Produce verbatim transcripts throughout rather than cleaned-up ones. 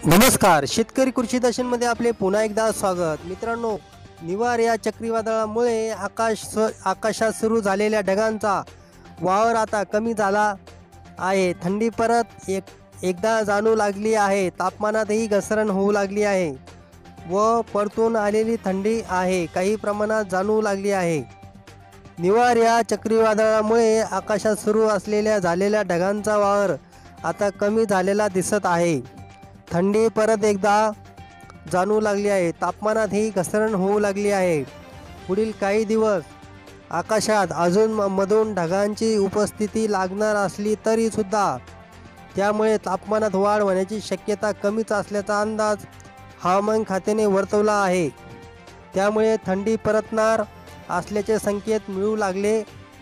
नमस्कार, शेतकरी कृषी दर्शनमध्ये आपले पुन्हा एकदा स्वागत. मित्रांनो, निवार या चक्रीवादळामुळे आकाश आकाशात सुरू झालेल्या ढगांचा वावर आता कमी झाला आहे. थंडी परत एक एकदा जाणू लागली आहे. तापमानातही घसरण होऊ लागली आहे व परतून आलेली थंडी आहे काही प्रमाणात जाणू लागली आहे. निवार या चक्रीवादळामुळे आकाशात सुरू असलेल्या झालेल्या ढगांचा वावर आता कमी झालेला दिसत आहे. थंडी परत एकदा जाणू लागली आहे. तापमानातही घसरण होऊ लागली आहे. पुढील काही दिवस आकाशात अजून मधून ढगांची उपस्थिती लागणार असली तरी सुद्धा त्यामुळे तापमानात वाढ होण्याची शक्यता कमीच असल्याचा अंदाज हवामान खात्याने वर्तवला आहे. त्यामुळे थंडी परतणार असल्याचे संकेत मिळू लागले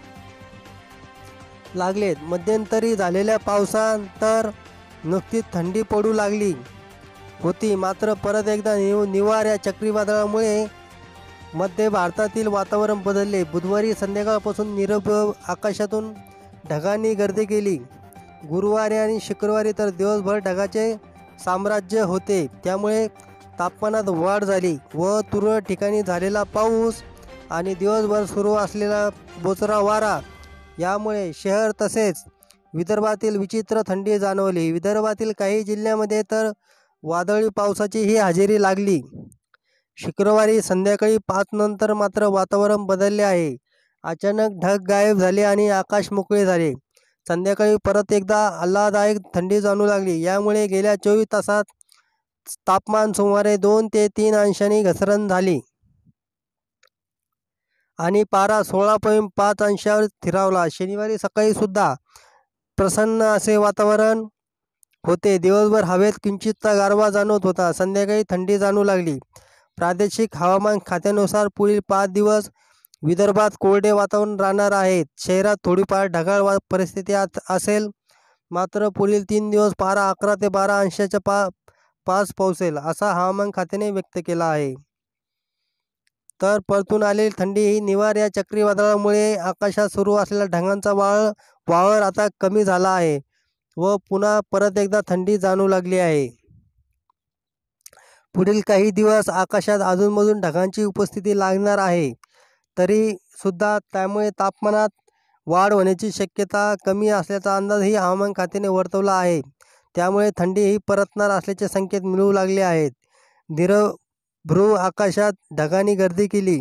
लागलेत. मध्यंतरी झालेल्या पावसानंतर नुकतीच थंडी पडू लागली होती, मात्र परत एकदा निव निवार या चक्रीवादळामुळे मध्य भारतातील वातावरण बदलले. बुधवारी संध्याकाळपासून निरभ्र आकाशातून ढगांनी गर्दी केली. गुरुवारी आणि शुक्रवारी तर दिवसभर ढगाचे साम्राज्य होते. त्यामुळे तापमानात वाढ झाली व तुरळक ठिकाणी झालेला पाऊस आणि दिवसभर सुरू असलेला बोचरा वारा यामुळे शहर तसेच विदर्भातील विचित्र थंडी जाणवली. विदर्भातील काही जिल्ह्यामध्ये तर वादळी पावसाचीही हजेरी लागली. शुक्रवारी संध्याकाळी पाच नंतर मात्र वातावरण बदलले आहे. अचानक ढग गायब झाले आणि आकाश मोकळे झाले. संध्याकाळी परत एकदा आल्हाददायक थंडी जाणू लागली. यामुळे गेल्या चोवीस तासात तापमान सुमारे दोन ते तीन अंशांनी घसरण झाली आणि पारा सोळा पॉईंट पाच अंशावर स्थिरावला. शनिवारी सकाळी सुद्धा प्रसन्न असे वातावरण होते. दिवसभर हवेत किंचितचा गारवा जाणवत होता. संध्याकाळी थंडी जाणू लागली. प्रादेशिक हवामान खात्यानुसार पुढील पाच दिवस विदर्भात कोरडे वातावरण राहणार आहे. शहरात थोडीफार ढगाळ परिस्थिती असेल, मात्र पुढील तीन दिवस पारा अकरा ते बारा अंशाच्या पा पास पोहोचेल असा हवामान खात्याने व्यक्त केला आहे. तर परतून आलेली थंडी ही निवार या चक्रीवादळामुळे आकाशात सुरू असलेल्या ढगांचा वाळ वावर आता कमी झाला आहे व पुन्हा परत एकदा थंडी जाणू लागली आहे. पुढील काही दिवस आकाशात अधूनमधून ढगांची उपस्थिती लागणार आहे. तरी सुद्धा त्यामुळे तापमानात वाढ होण्याची शक्यता कमी असल्याचा अंदाजही हवामान खात्याने वर्तवला आहे. त्यामुळे थंडी ही परतणार असल्याचे संकेत मिळू लागले आहेत. निरभ्र आकाशात ढगांनी गर्दी केली.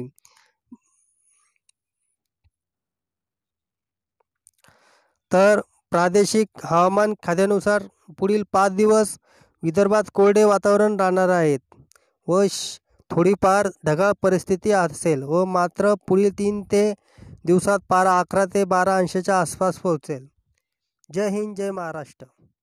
तर प्रादेशिक हवामान खात्यानुसार पुढील पाच दिवस विदर्भात कोरडे वातावरण राहणार आहेत व थोडीफार ढगाळ परिस्थिती असेल व मात्र पुढील तीन ते दिवसात पारा अकरा ते बारा अंशाच्या आसपास पोहोचेल. जय हिंद, जय महाराष्ट्र.